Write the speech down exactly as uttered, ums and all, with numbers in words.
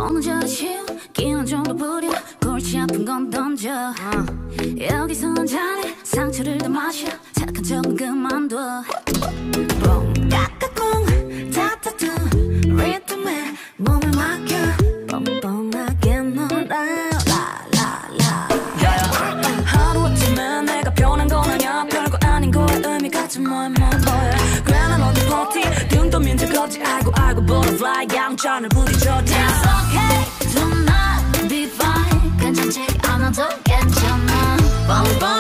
어느 저리 끼는 정도 부려 골치 아픈 건 던져 uh. 여기서는 잘해 상처를 더 마셔 착한 척은 그만둬 뽕 까까꿍 타타투 리듬에 몸을 맡겨 뻔뻔하게 놀아 라라라 하루아침에 내가 변한 건 아냐 별거 아닌 거에 의미 같은 뭐에 뭐 보여 괜한 어디 버티 등 떠민 적 없지 알고 알고 butterfly 양천을 부딪혀 It's okay do not be fine 괜찮지 않아도 괜찮아 뻔뻔